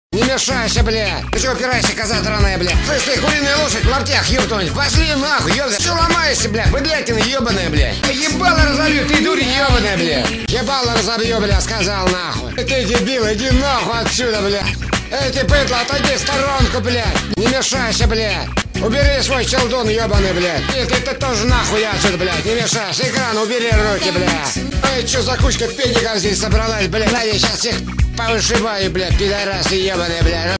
Не мешайся, бля. Ты что упираешься, коза драная, бля? Слышь, ты куриная лошадь в лаптях, ёбнуть. Пошли нахуй, ёбаный. Что ломаешься, бля? Быдлятина ебаная, бля. Ебало разобью, ты дурень ебаная, бля. Ебало разобью, бля, сказал нахуй. Ты дебил, иди нахуй отсюда, бля. Эй, ты быдло, отойди в сторонку, бля. Не мешайся, бля. Убери свой челдон, ебаный, блядь. И ты тоже нахуй отсюда, блядь. Не мешайся, экран убери руки, блядь. Эй, что за кучка педиков здесь собралась, блядь? Я сейчас их повышибаю, блядь, пидорасы ебаные, блядь.